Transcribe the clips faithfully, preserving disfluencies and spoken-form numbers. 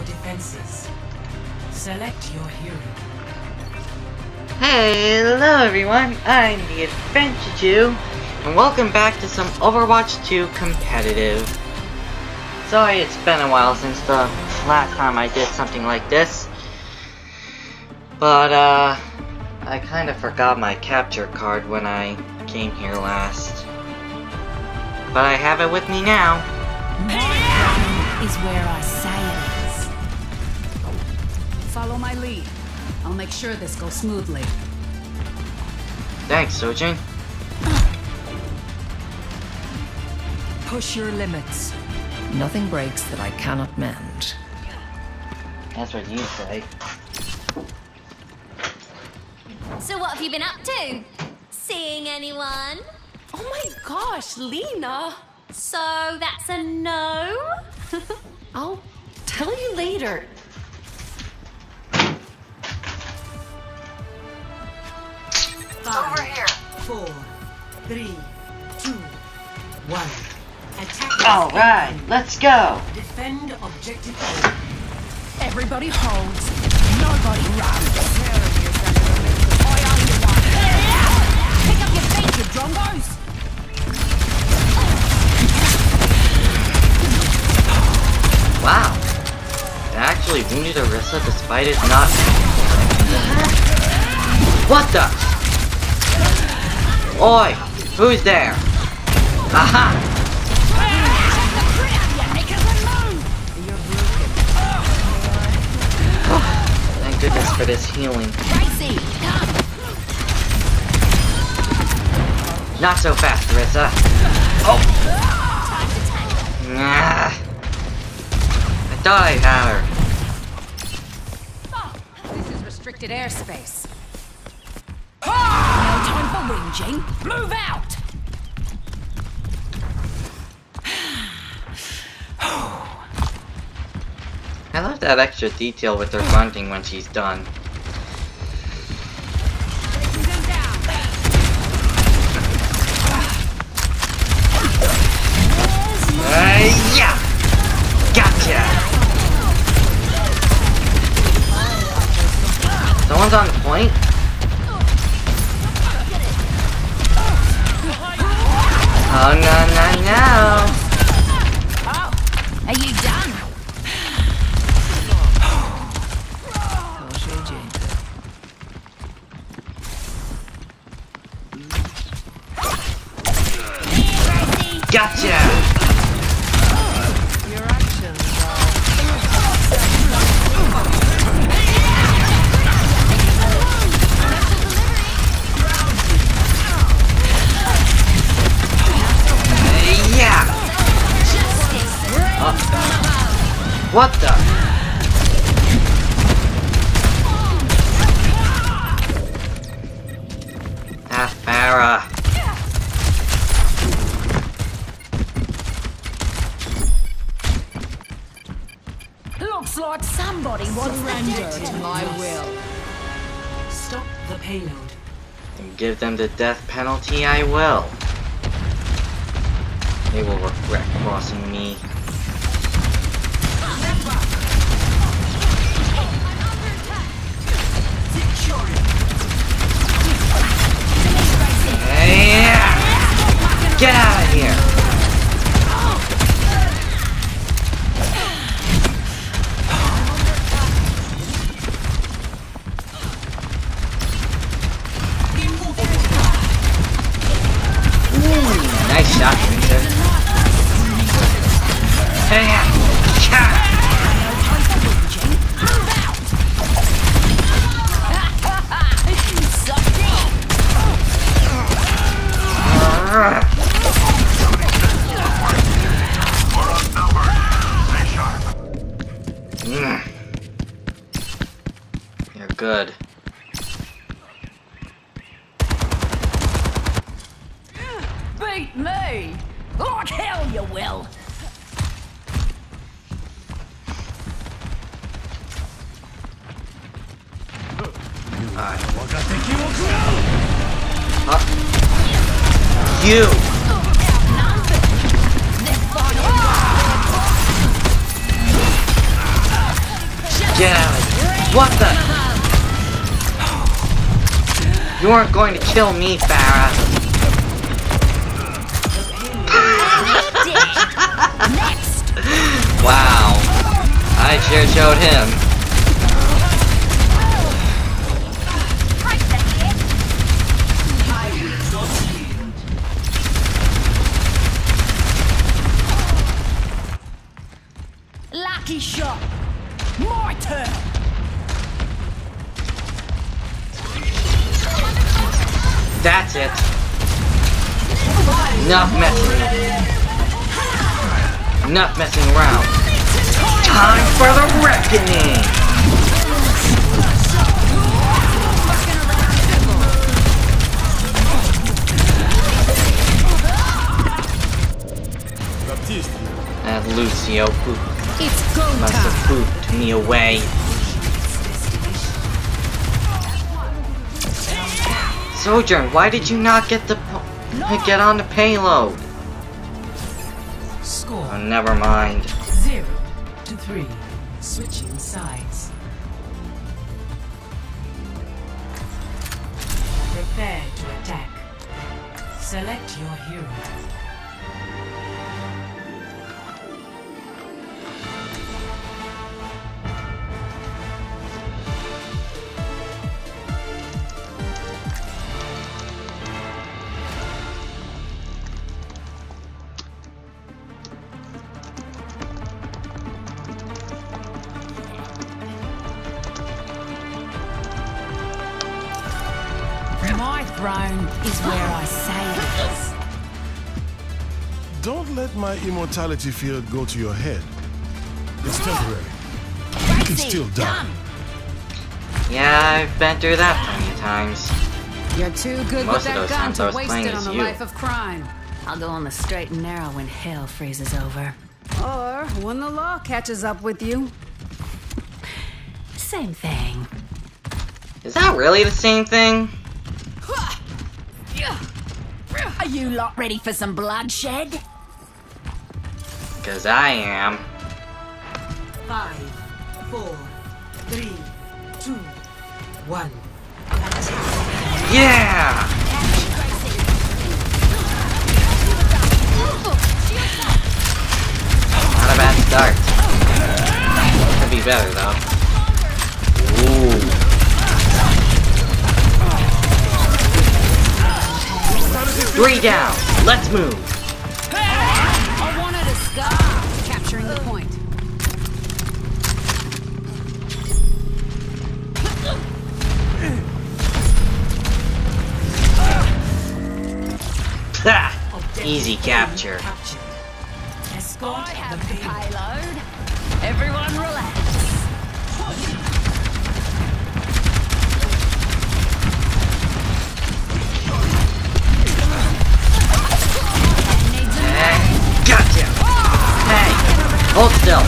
defenses. Select your hero. Hello everyone, I'm the Adventure Jew, and welcome back to some Overwatch two competitive. Sorry it's been a while since the last time I did something like this, but uh, I kind of forgot my capture card when I came here last. But I have it with me now. My ground is where I say it is. Follow my lead. I'll make sure this goes smoothly. Thanks, Sojin. Push your limits. Nothing breaks that I cannot mend. That's what you say. So what have you been up to? Seeing anyone? Oh my gosh, Lena! So that's a no? I'll tell you later. Five, Over here. Four, three, two, one. Attack. All right, let's go. Defend objective A. Everybody holds. Nobody runs. I am the one. Pick up your feet, you drongos. Wow. It actually wounded Arissa despite it not... What the? Oi! Who's there? Aha! Thank goodness for this healing. Not so fast, Arissa. Oh! Nah. I thought I had her. This is restricted airspace. No time for whinging. Move out! I love that extra detail with her grunting when she's done. Uh, yeah! Gotcha! Someone's on point? Oh no no no! Oh, are you done? Gotcha! Your actions Yeah! Uh, what the? Ah, Farah. Looks like somebody was surrendered to my will. Stop the payload. And give them the death penalty, I will. They will regret crossing me. Yeah. Get out of here! Nice shot, Victor. Hey, mm. You're good. Beat me! Like hell you will! Alright. Uh, you! Get out! What the? You weren't going to kill me, Farah. Next. Wow. I sure showed him. Lucky shot. Mortar. That's it. Enough messing. Enough messing around. Time for the reckoning. That Lucio poop It's go must time. have pooped me away. Sojourn, why did you not get the po get on the payload? Score Oh, never mind. zero to three. Switching sides. Prepare to attack. Select your hero. My throne is where I say it is. Don't let my immortality field go to your head. It's temporary. You can still die. Yeah, I've been through that plenty of times. You're too good Most with of that those gun times I to was waste playing it on as the you. life of crime. I'll go on the straight and narrow when hell freezes over. Or when the law catches up with you. Same thing. Is that really the same thing? Are you lot ready for some bloodshed? Cause I am. Five, four, three, two, one. Attack. Yeah! Not a bad start. Could be better though. Ooh. Three down. Let's move. I wanted a scar. Capturing the point. Ha! Easy capture. Captured. Escort I have the the payload. payload. Everyone relax. Hey, gotcha! Hey, hold still.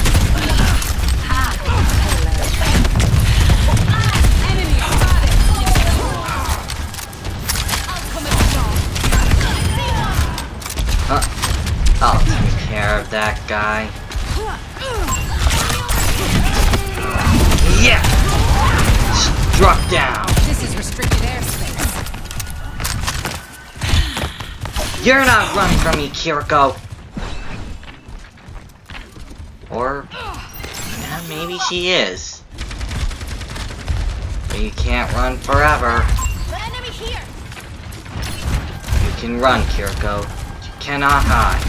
Uh, I'll take care of that guy. Yeah! Struck down. This is restricted airspace. You're not running from me, Kiriko. Or, yeah, maybe she is. But you can't run forever. Enemy here. You can run, Kiriko. You cannot hide.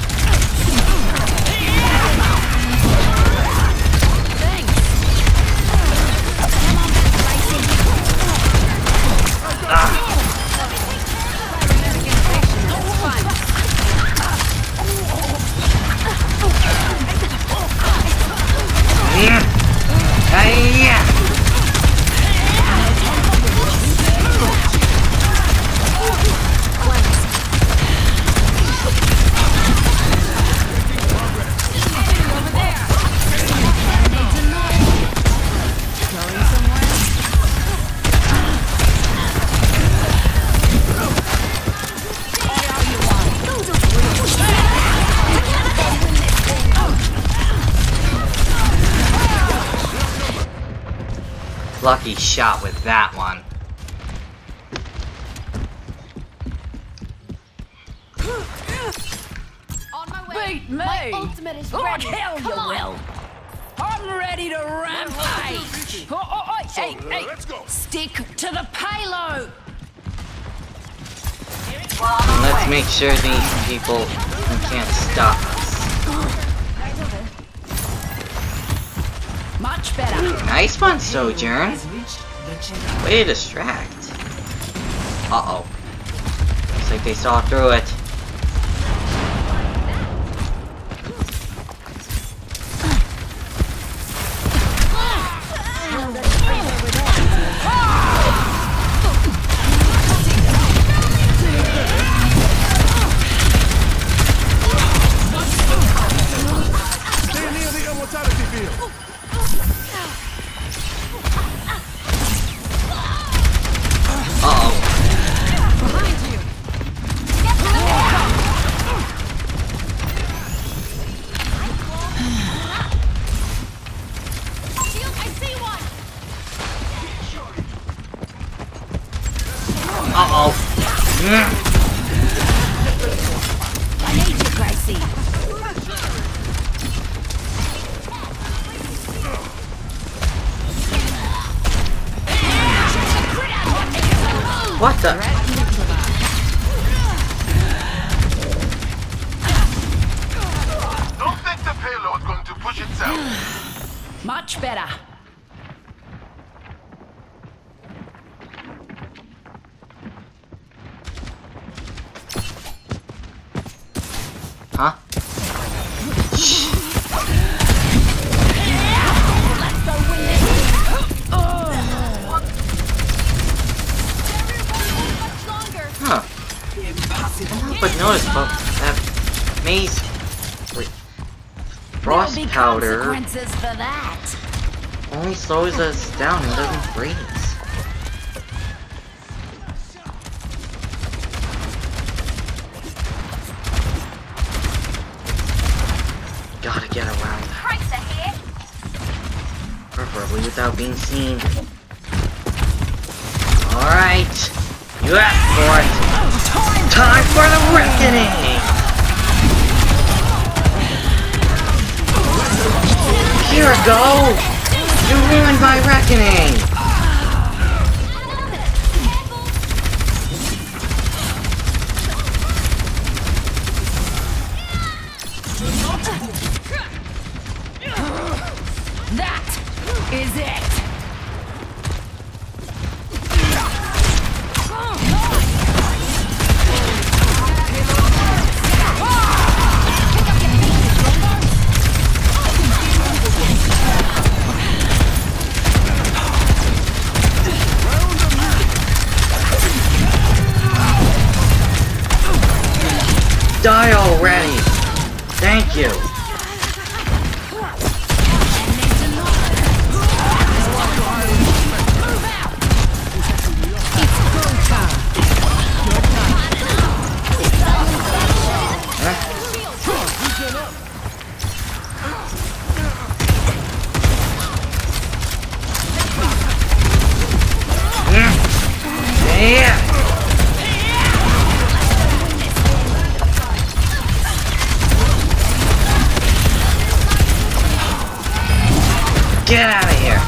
Ah. Mm. Hey-ya. lucky shot with that one. On my way. Beat me! My ultimate is Oh, ready. hell Come you on. will! I'm ready to rampage! Oh, oh, oh, So, hey, uh, hey! let's go. Stick to the payload! And let's make sure these people can't stop us. Much better. Nice one, Sojourn. Has reached the checkpoint. Way to distract. Uh-oh. Looks like they saw through it. Stay near the immortality field. Uh-oh. Shield, I see one. Uh-oh. Mm. I need you, Gracie. What the? Don't think the payload's going to push itself. Much better. Huh? Huh. But notice, but that maze wait, frost There'll be powder consequences for that. only slows us down and doesn't freeze. Gotta get around that. Tracer here. Preferably without being seen. Alright. You asked for it. Time for the reckoning! Here we go! You ruined my reckoning! That is it. Die already! Thank you! Yeah! Get out of here!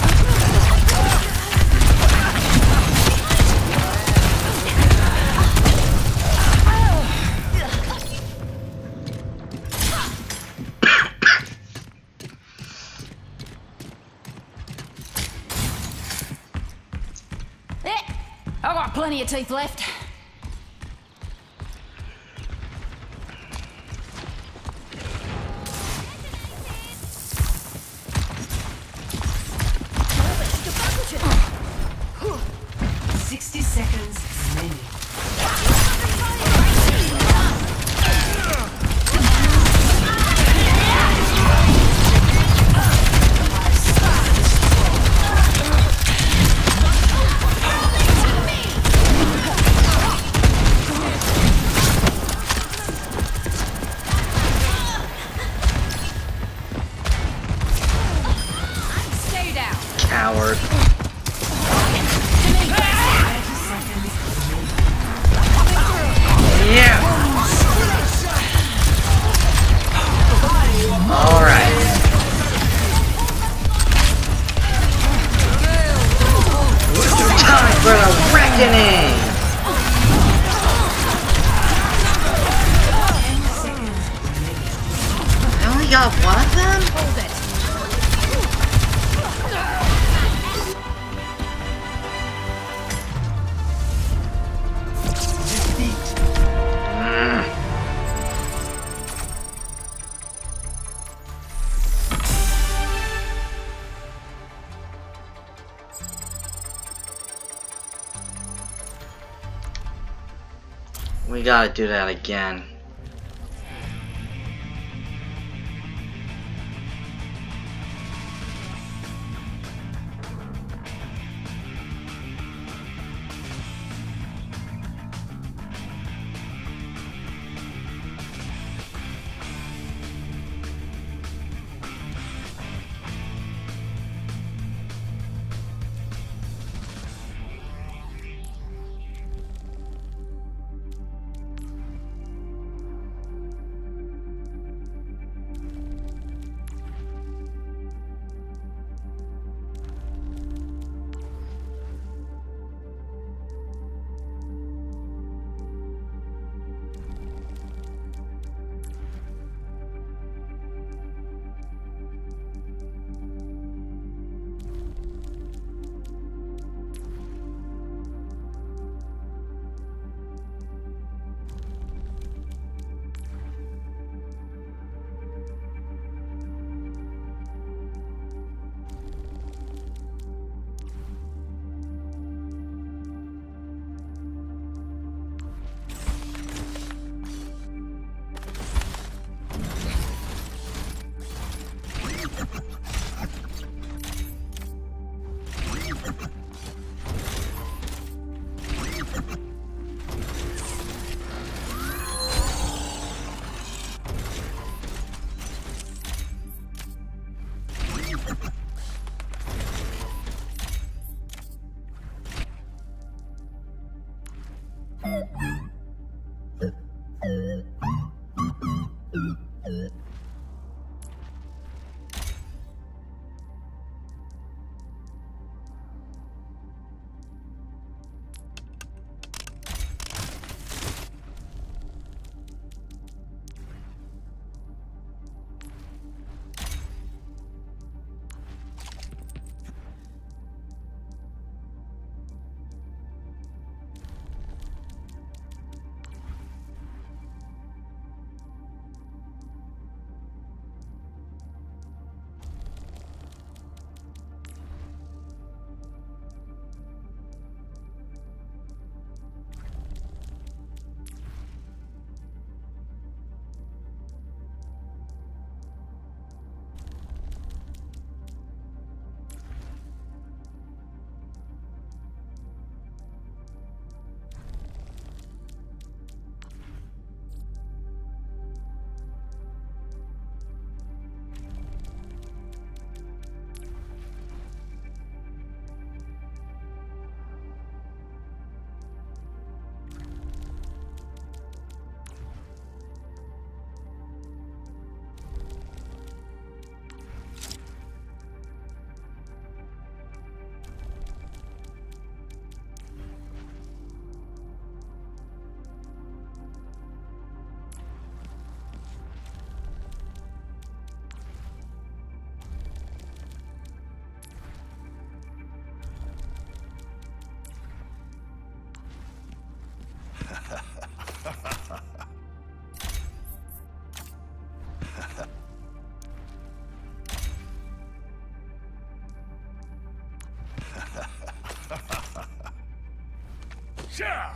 Eh, I've got plenty of teeth left. Sixty seconds remaining. Coward. Yeah. Alright. Time for the reckoning! I only got one of them? Hold it. We gotta do that again. Yeah!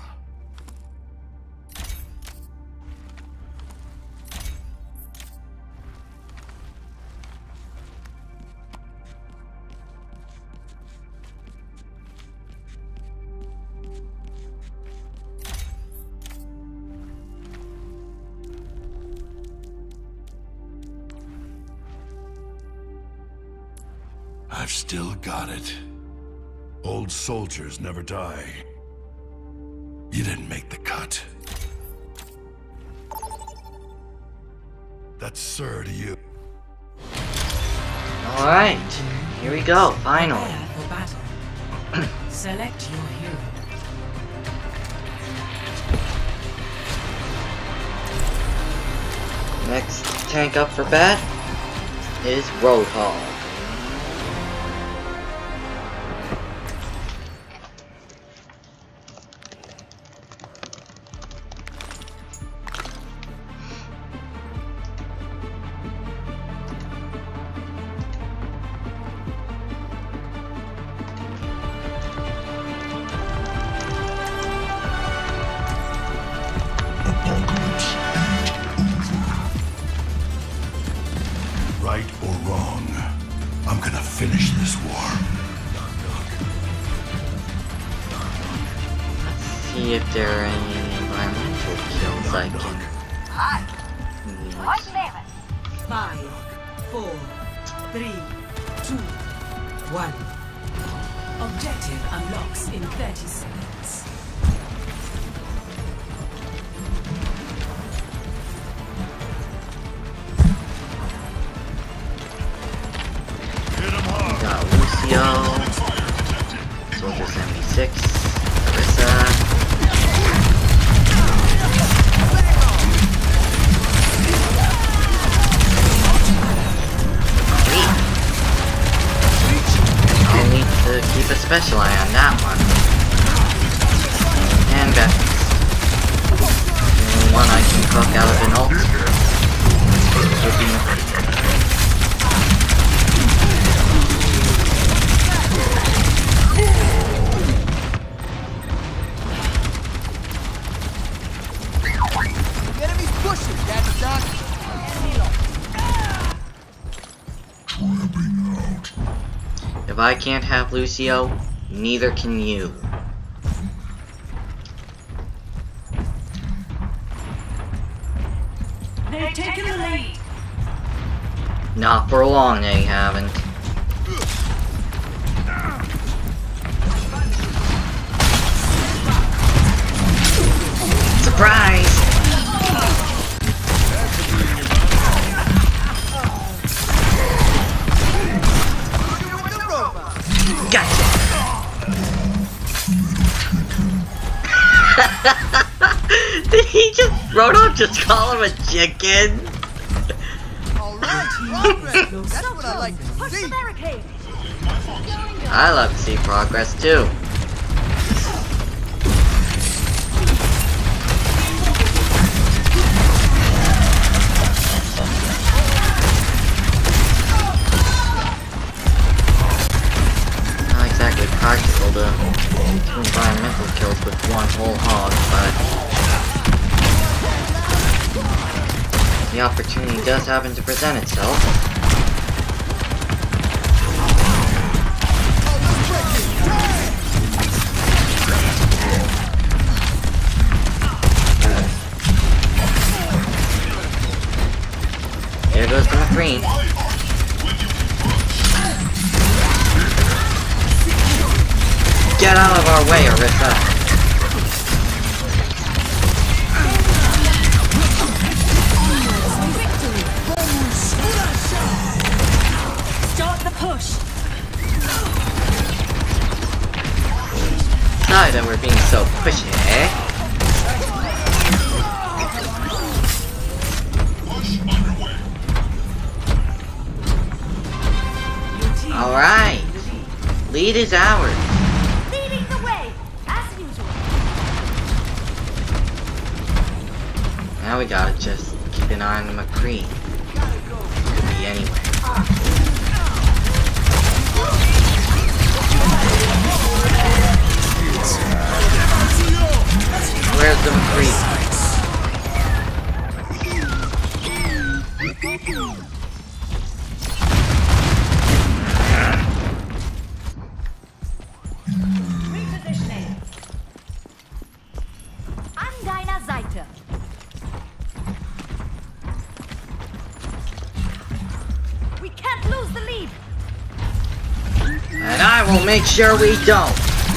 I've still got it. Old soldiers never die. You didn't make the cut. That's Sir to you. Alright, here we go, finally. Prepare for battle. Select your hero. Next tank up for bat is Roadhog. Right or wrong, I'm gonna finish this war. Let's see if there are any environmental kills I can use. Five, four, three, two, one. Objective unlocks in thirty seconds. Got Lucio, Soldier seventy-six, Carissa. I'll need to keep a special eye on that one. And Beth. The only one I can cook out of an ult would be McCree. If I can't have Lucio, neither can you. They've taken the lead. Not for long, they haven't. Surprise! Gotcha! Did he just, Roadhog just call him a chicken? Alright, progress! That's what I like to see! I love to see progress too. Not exactly practical to do environmental kills with one whole hog, but the opportunity does happen to present itself. There goes the McCree. Get out of our way, Arissa. Start the push. Sorry that we're being so pushy, eh? Alright. Lead is ours. Leading the way, as usual. Now we gotta just keep an eye on the McCree. Could be anywhere. Where's the McCree? We can't lose. And I will make sure we don't.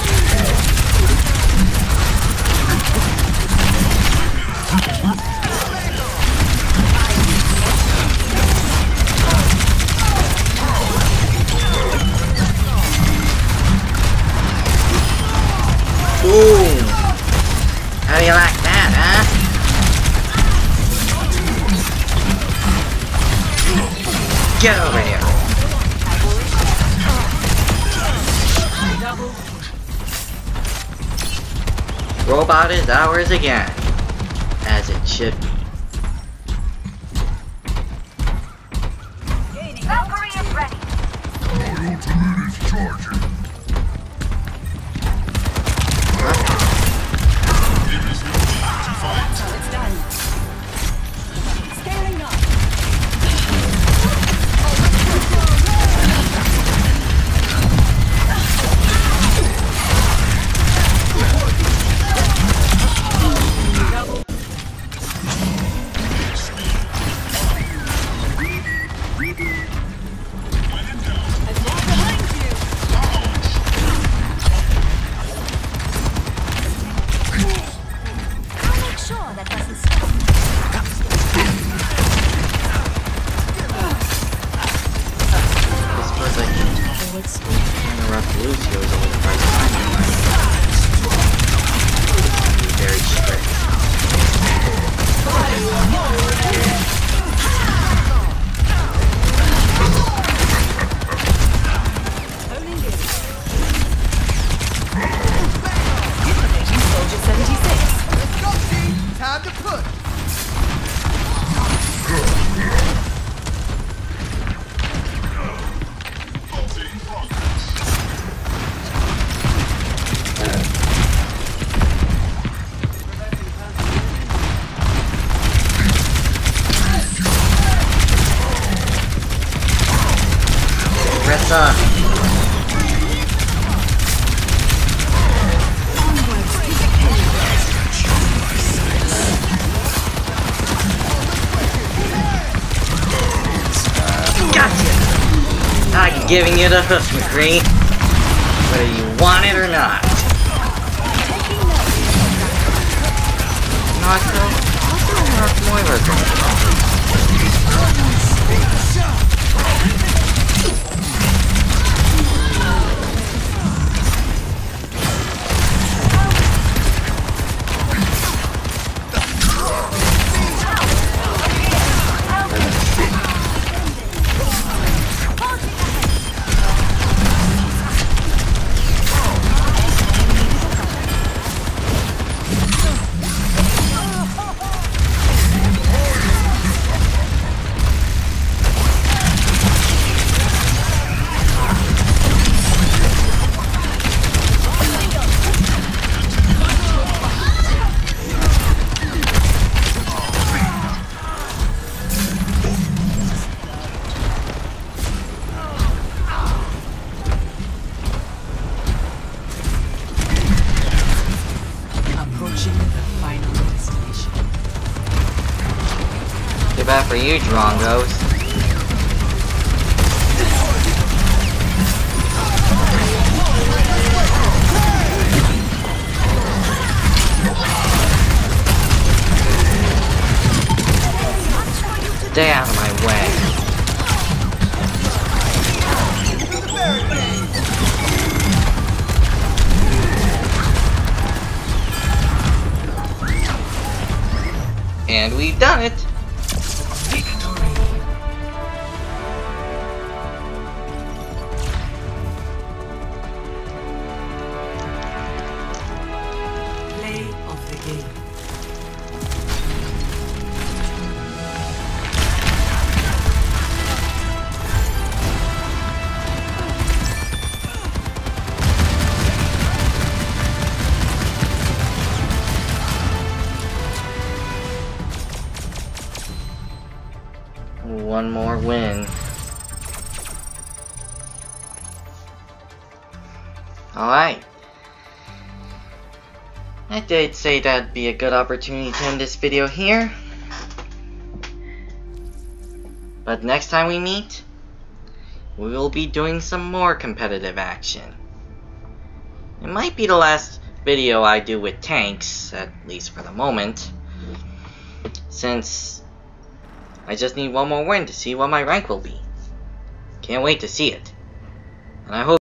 Boom! How do you like that, huh? Get over here! Robot is ours again, as it should be. Valkyrie is ready. My ultimate is charging. There is no need to fight. It's done. Scaling up. Giving you the hoof, McCree. Whether you want it or not. Not so. What's the Moira going Too bad for you, Drongos. Stay out of my way. And we've done it. One more win. Alright. I did say that'd be a good opportunity to end this video here. But next time we meet, we will be doing some more competitive action. It might be the last video I do with tanks, at least for the moment, since I just need one more win to see what my rank will be. Can't wait to see it. And I hope